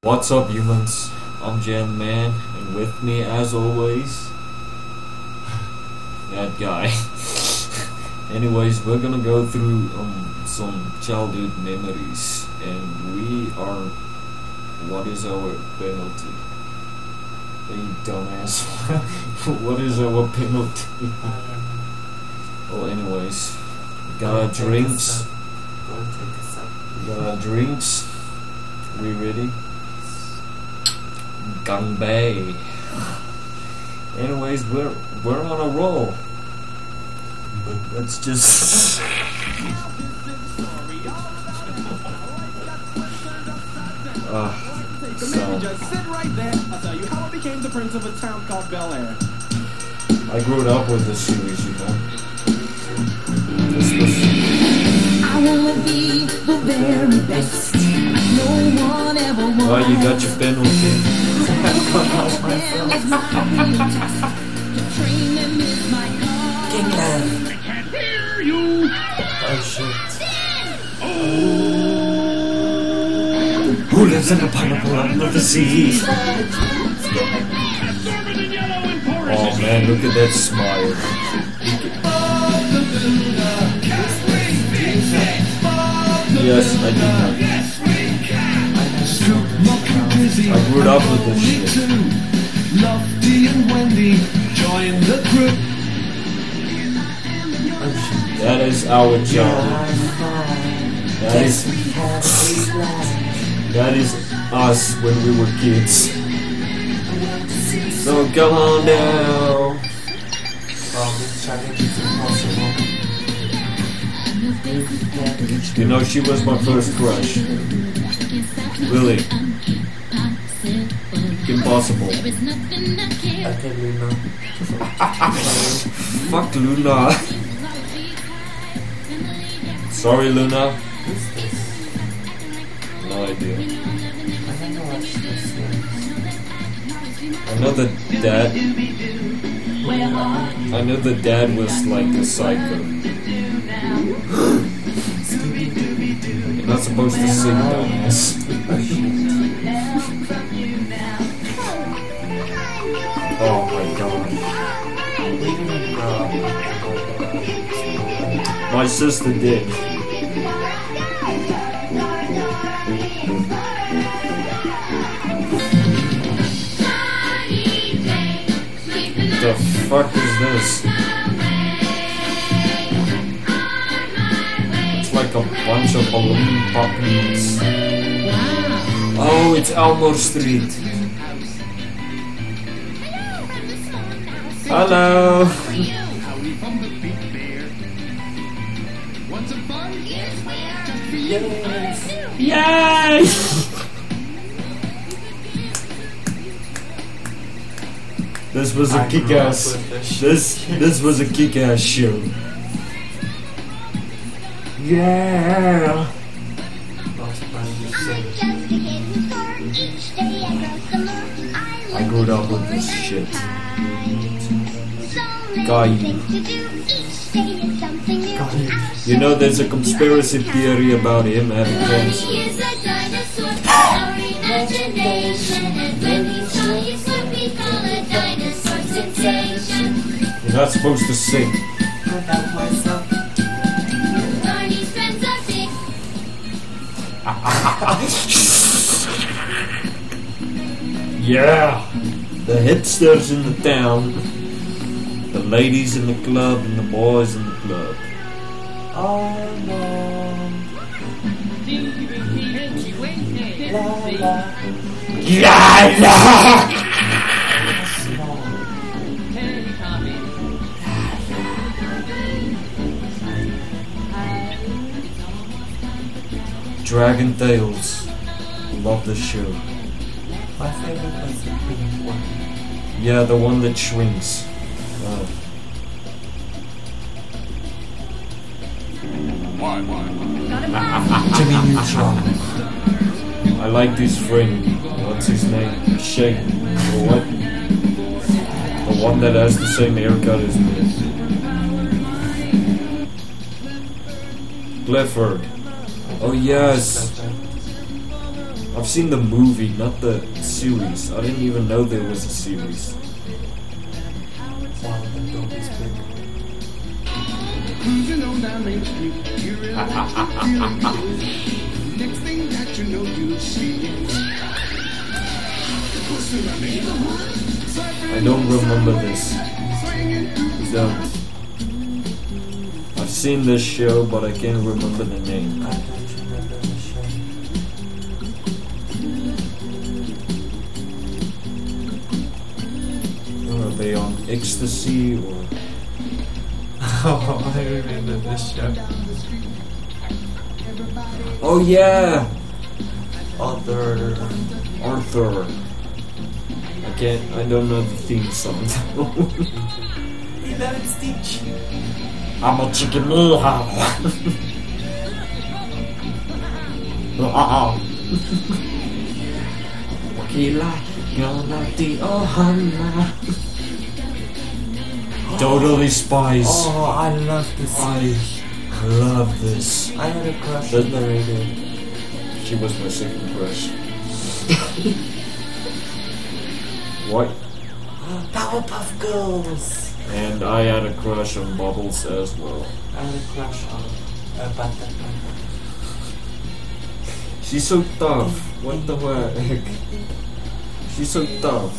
What's up, humans? I'm Jan Man, and with me, as always, that guy. Anyways, we're gonna go through some childhood memories, and we are. What is our penalty? You dumbass. What is our penalty? Well, anyways, we got our drinks. We got our drinks. We ready? Gangbei. Anyways, we're on a roll. Let's just. So just sit right there. I'll tell you how I became the prince of a town called Bel Air. I grew up with this series, you know. This was. I wanna be the very best. No one ever wants. Oh, you got your penalty. Kingland. I can't hear you. Oh shit. Who lives in the pineapple under the sea? Oh man, look at that smile. Yes, I do know. I grew up with this shit. Lofty and Wendy join the group. That is our childhood. That is us when we were kids. So come on down. This challenge is impossible. You know, she was my first crush. Really. Impossible. Okay, Luna. Fuck Luna. Sorry, Luna. Who's this? No idea. I don't know what's this. I know the dad. I know the dad was like a psycho. You're not supposed to sing dumbass. Oh my god. We didn't grow up with My sister did. The fuck is this? It's like a bunch of balloon puppies. Oh, it's Elmore Street. Hello. Yay! This was a kick-ass. This was a kick-ass show. Yeah. I grew up with this shit. Guy. You know, there's a conspiracy theory about him having cancer. You're not supposed to sing. Yeah, the hipsters in the town, the ladies in the club, and the boys in the club. Oh no. La la. Dragon Tales. Love this show. My favorite was the pink one. Yeah, the one that shrinks. Oh. Jimmy Neutron. I like this friend. What's his name? Shane. Or what? The one that has the same haircut as me. Clifford. Oh yes. I've seen the movie, not the series. I didn't even know there was a series. Wow, the dog is big. Cruising on down Main Street, you really feeling good. Next thing that you know, you see I don't remember this. Don't. I've seen this show, but I can't remember the name. I don't remember the show. Are they on ecstasy or? Oh, I remember this show. Oh yeah, Other. Arthur. I don't know the theme song. You know it's Stitch. I'm a chicken. Totally Spies. Oh, I love this series. I love this. I had a crush on the radio. She was my second crush. What? Powerpuff Girls. And I had a crush on Bubbles as well. I had a crush on Butterfly. She's so tough. What the heck? She's so tough.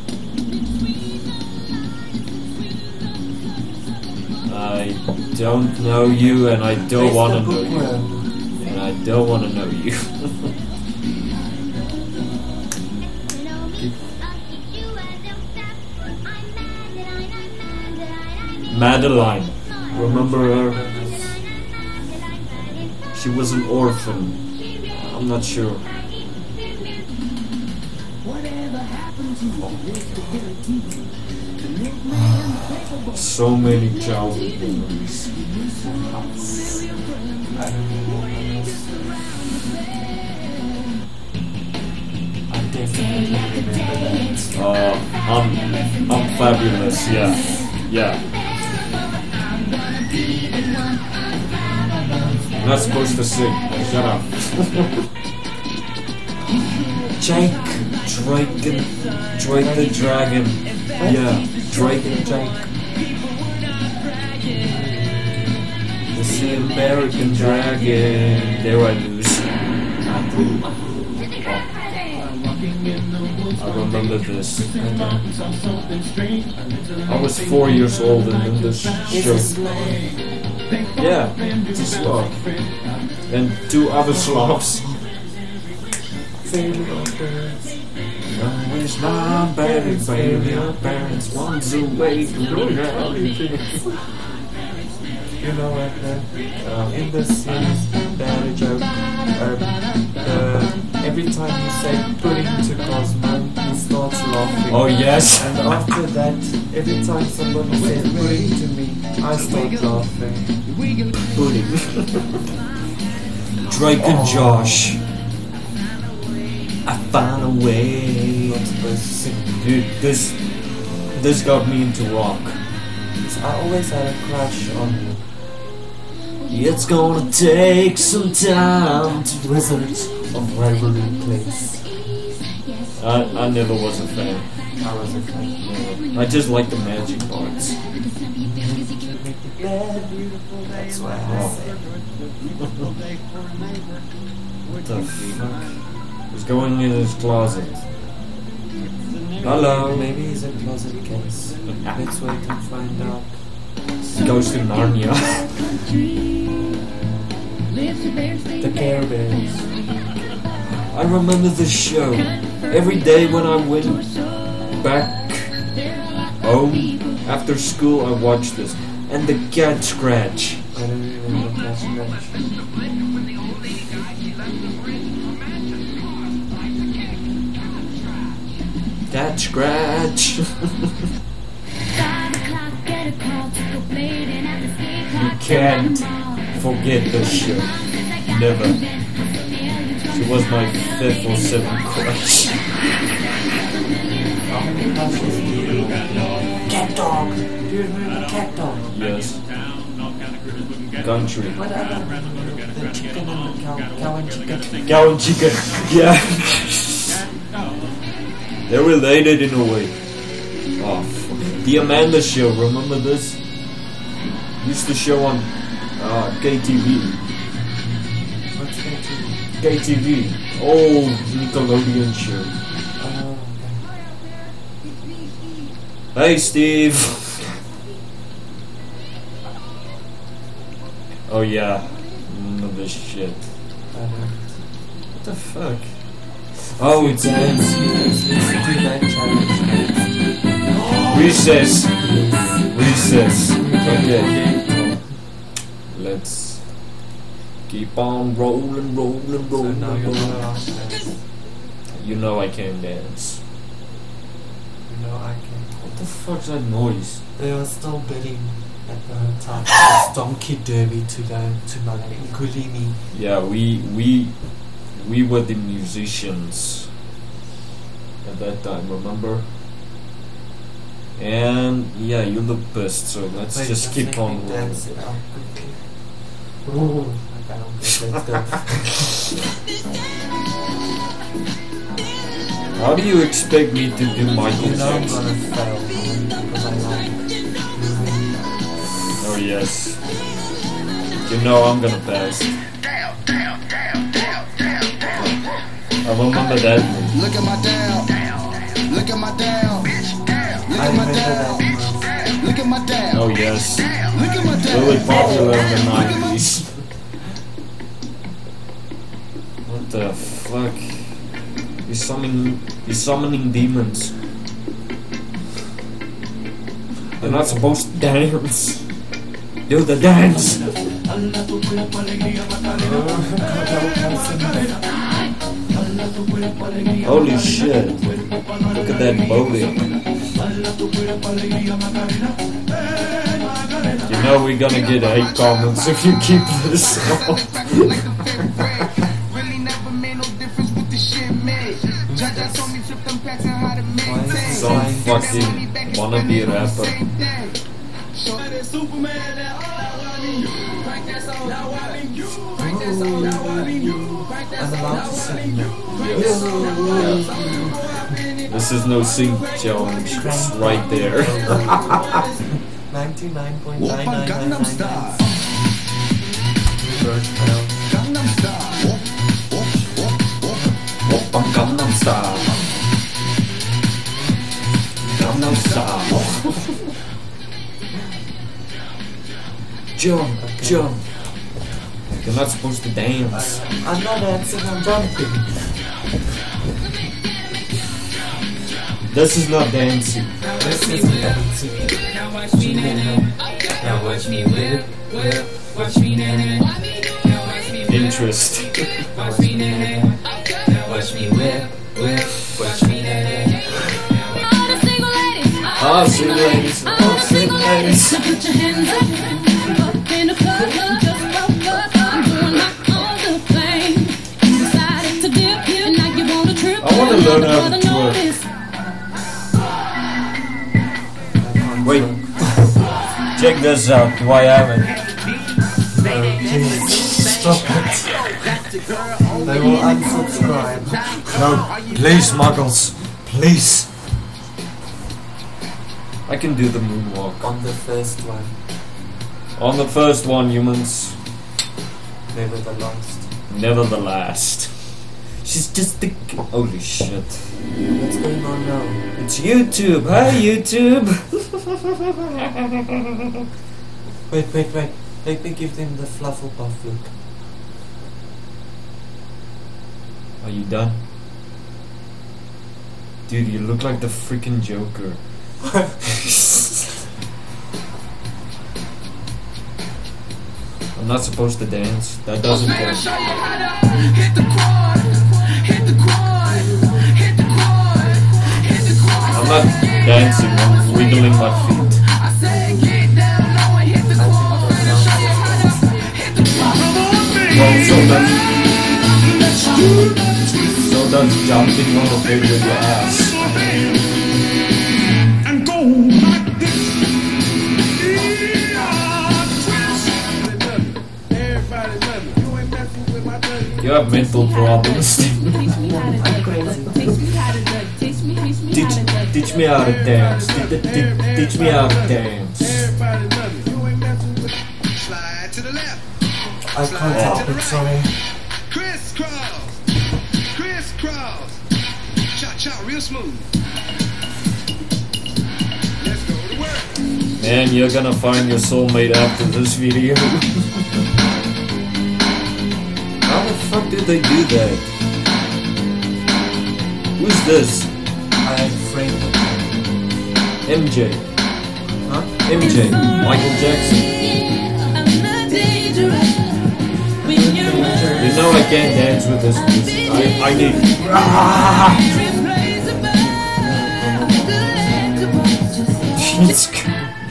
I don't know you, and I don't want to know you. And I don't want to know you. Madeline. Remember her? She was an orphan. I'm not sure. So many childhood memories. I remember this. I definitely remember that. I'm fabulous. Yeah, yeah. I'm not supposed to sing. Shut up. Drake the Dragon. Yeah, Drake. It's the American Dragon. There I lose. I remember this. I was 4 years old and in this show. Yeah, it's a Slav. And 2 other Slavs. I wish my parents once away from reality. You know what? In the series, there is a joke. Every time you say pudding to Cosmo, he starts laughing. Oh yes. And after that, every time somebody says pudding to me, I start laughing. Pudding. Drake and Josh. I found a way. Not supposed to sing. Dude, this got me into rock. I always had a crush on you. It's gonna take some time to Wizards of Waverly Place. I never was a fan. I was a fan. I just like the magic parts. That's why I said. What the fuck? He's going in his closet. Hello. Maybe he's a closet case. Let's wait and find out. He goes to Narnia. The Care Bears. I remember this show. Every day when I went back home after school, I watched this. And the Cat Scratch. I don't remember Cat Scratch. Cat Scratch. You can't forget this show. Never. She was my 5th or 7th crush. How many crushes do you have? Cat Dog. Do you remember Cat Dog? Yes. country. What about the chicken and the cow and chicken? Cow and chicken. Yeah. They're related in a way. Oh, fuck. The Amanda Show. Remember this? Used to show on KTV. What's KTV? KTV. Old Nickelodeon show. Oh, Hey, Steve. Oh yeah. Remember this shit. okay. What the fuck? Oh, it's Let's do that challenge. recess. Recess. Okay. Let's keep on rolling, rolling, So rolling, now you're rolling. gonna ask us. You know I can dance. You know I can. What the fuck's that noise? They are still bidding at the hotel. It's Donkey Derby to my ukulele. Yeah, we were the musicians at that time, remember? And yeah, you look pissed, so let's Wait, just keep make on me rolling. dance it out quickly. Ooh, okay, let's go. How do you expect me to do Michael You know I'm Jackson? gonna fail because I like moving. Oh yes. You know I'm gonna pass. I remember that. Look at my down. Look at my down. Look I at my remember that down. move. Look at my down. Oh yes. Look at my down. Really popular in the 90s. What the fuck? He's summoning demons. They're not supposed to dance. Do the dance. Holy shit. Look at that booty. You know we're gonna get 8 comments if you keep this up. Really never made no difference with the shit made. Judge told me flip them packs and how to maintain. Some fucking wannabe rapper. So that Superman that crank that song, I'm allowed to sing now. This is no sing challenge. It's right there. 99.9999. First round. Oppa Gangnam Style. Gangnam Style. Jump, jump. You're not supposed to dance. I'm not dancing, I'm jumping. This is not dancing. This isn't dancing. Now watch me whip, whip. Watch me Interest. Watch me Watch me whip, whip. Watch me Ah, sing ladies. Oh, sing ladies. Put your hands up in the club, just woke up. I'm doing my own little thing. You decided to dip, and now you want to trip. I wanna learn how to twerk. Wait. Check this out. Do I have it? Stop it. They will unsubscribe. No, please, Muggles. Please. I can do the moonwalk. On the first one, On the first one, humans. never the last. Never the last. She's just the... Holy shit. What's going on now? It's YouTube. Hi, YouTube. Wait. Let me give them the Flufflepuff look. Are you done? Dude, you look like the freaking Joker. I'm not supposed to dance. That doesn't count. I'm not dancing. I'm wiggling my feet. Well, so that's jumping on the bed with your ass. And go like this. You have mental problems. I'm crazy. Teach me how to dance. Teach me how to dance. Everybody love it. You ain't messing with it. Slide to the left. I can't help it, sorry. Crisscross. Crisscross. Cha cha, real smooth. Let's go to work. Man, you're gonna find your soulmate after this video. How the fuck did they do that? Who's this? I am afraid of it. MJ. Huh? MJ. Michael Jackson. You know I can't dance with this music. I need. Jesus Christ.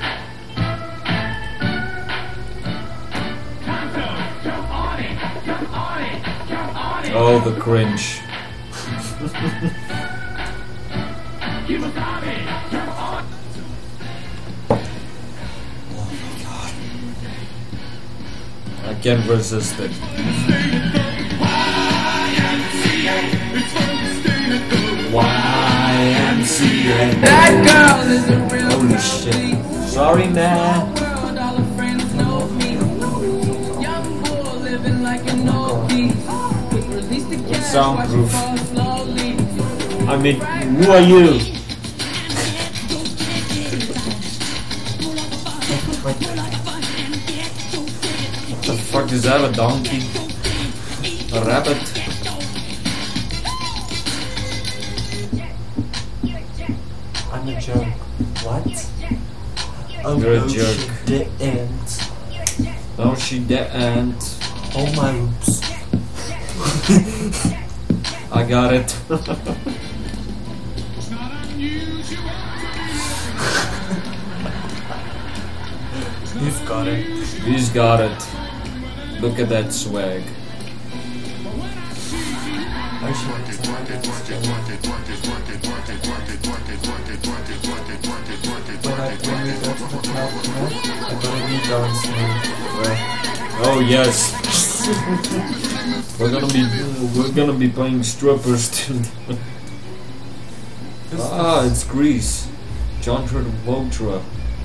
Oh, the cringe. I can't resist it. YMCA. That girl is a real Holy shit. Sorry, man. world, all her friends know me. Young bull living like an old beast. Release the cash, soundproof. watch it fall slowly. I mean, who are you? What the fuck is that? A donkey? A rabbit? I'm a joke. What? Oh, You're a no, jerk. she didn't. No, she didn't. Oh my oops. I got it. He's got it. He's got it. Look at that swag. I should when we go to the club, I'm gonna be dancing. Oh yes. we're gonna be playing strippers too. Ah, it's Greece. John Travolta.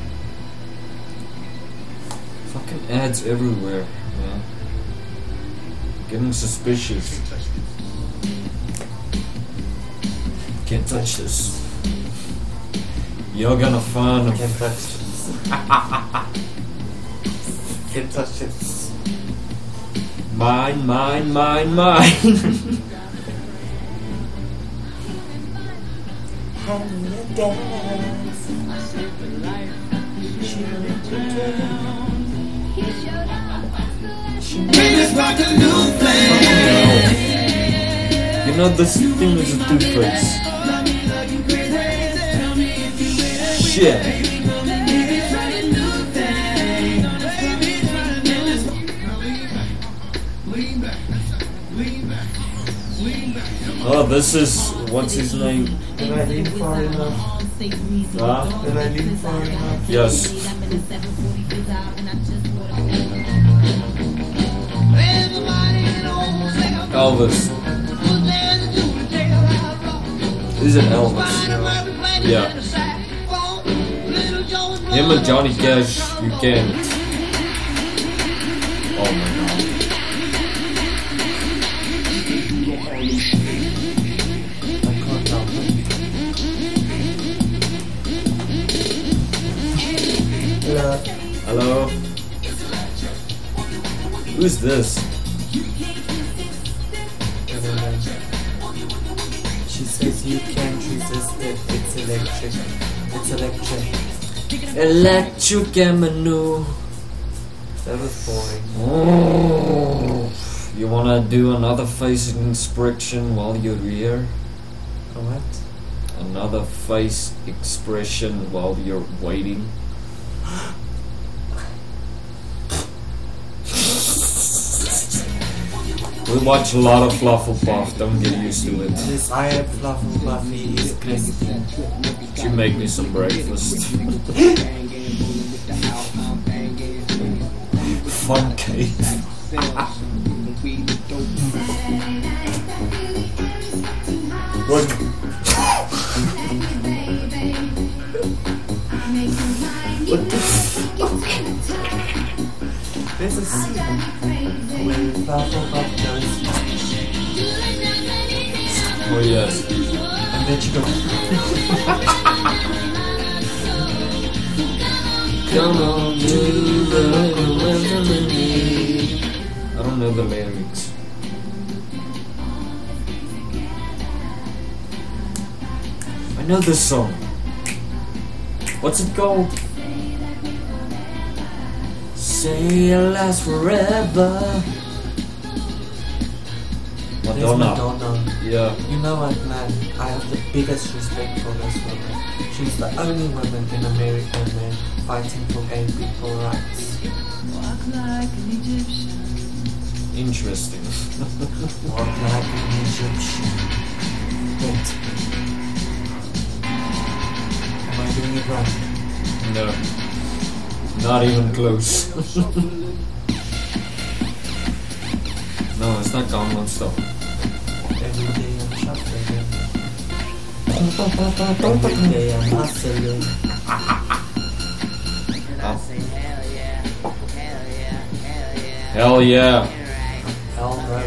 Fucking ads everywhere, man. Getting suspicious. Can't touch this. You're gonna find Can't a touch this. Can't touch it. mine, mine, mine, mine. You know this thing is a two-face. Shit. Oh, this is what's his name? Did I lean far enough? Huh? Did I lean far enough? Yes. Elvis. Is it Elvis? Yeah. Him and Johnny Cash, you can't. Oh my god. I can't help it. Hello. Hello? Who's this? She says you can't resist it. It's electric. It's electric. Electric Avenue. That was boring. Oh, you wanna do another face inspection while you're here? What? Another face expression while you're waiting? We watch a lot of Flufflepuff, don't get used to it. This I am Fluffy Fluffy is crazy. She make me some breakfast. Fun cake. What? What the fuck? There's a scene where Flufflepuff goes Oh yes. and then she goes. Come on, do the I don't know the lyrics. I know this song. What's it called? Say it'll last forever. There's Madonna. Madonna. Yeah. You know what, man? I have the biggest respect for this woman. She's the only woman in America, man, fighting for gay people rights. Walk like an Egyptian. Interesting. Walk like an Egyptian. Wait. Am I doing it right? No. Not even close. No, it's not Gangnam Style. Every day I'm shuffling. Every day I'm hustling. Hell yeah. Hell no.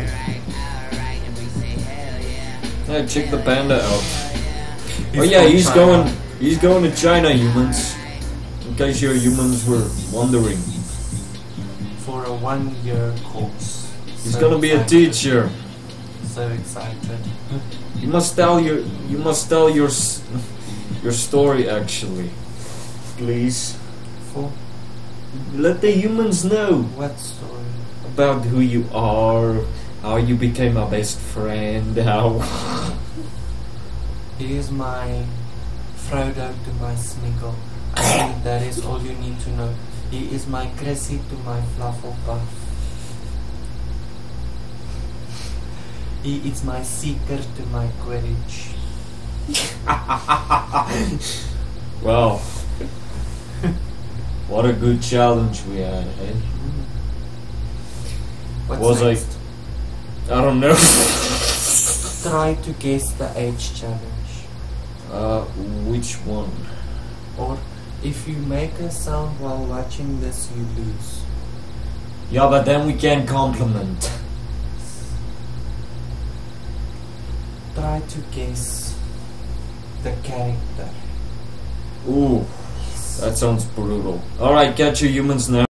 Hey, check the panda out. Oh He's yeah, from he's China. going to China, humans. In case your humans were wondering. For a 1-year course. He's So gonna be a excited. teacher. So excited. You must tell your your story actually. Please. For Let the humans know what story? about who you are, how you became my best friend, how He is my Frodo to my Smeagol. I think that is all you need to know. He is my Chrissy to my Flufflepuff. He is my Seeker to my Quidditch. Wow. What a good challenge we had, eh? What's Was next? I don't know. Try to guess the age challenge. Which one? Or if you make a sound while watching this, you lose. Yeah, but then we can compliment. Try to guess the character. Ooh, that sounds brutal. Alright, catch your humans now.